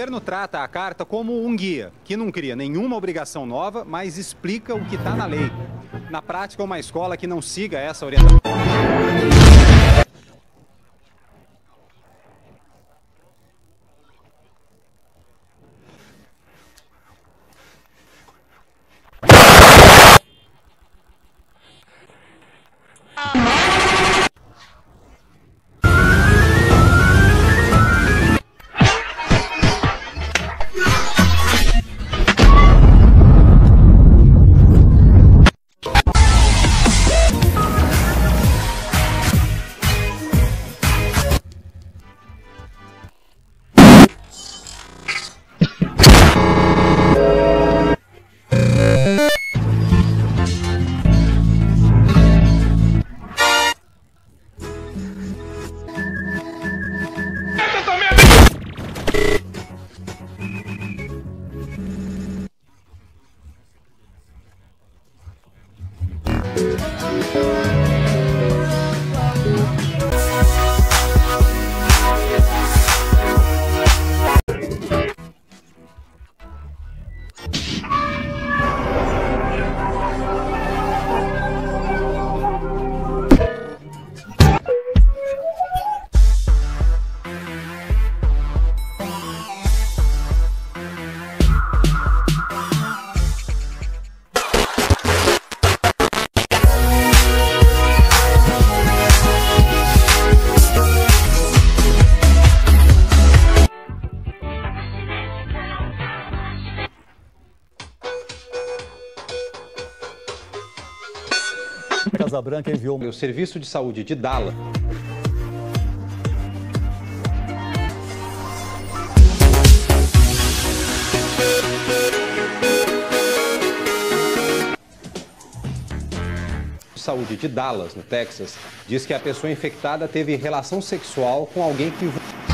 governo trata a carta como um guia, que não cria nenhuma obrigação nova, mas explica o que está na lei. Na prática, uma escola que não siga essa orientação... Casa Branca enviou O Serviço de Saúde de Dallas... Saúde de Dallas, no Texas, diz que a pessoa infectada teve relação sexual com alguém que...